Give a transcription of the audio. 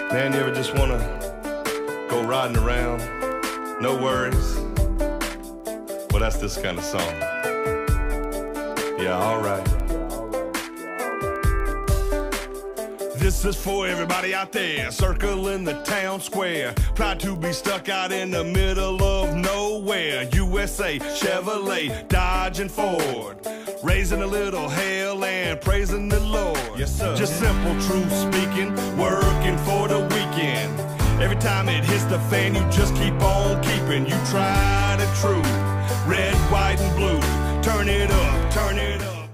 Man, you ever just wanna go riding around, no worries? Well, that's this kind of song. Yeah, alright. This is for everybody out there, circling the town square, proud to be stuck out in the middle of nowhere. USA, Chevrolet, Dodge and Ford, raising a little hell and praising the Lord. Yes, sir. Just simple truth speaking, working for the weekend. Every time it hits the fan, you just keep on keeping. You tried and true, red, white, and blue. Turn it up, turn it up.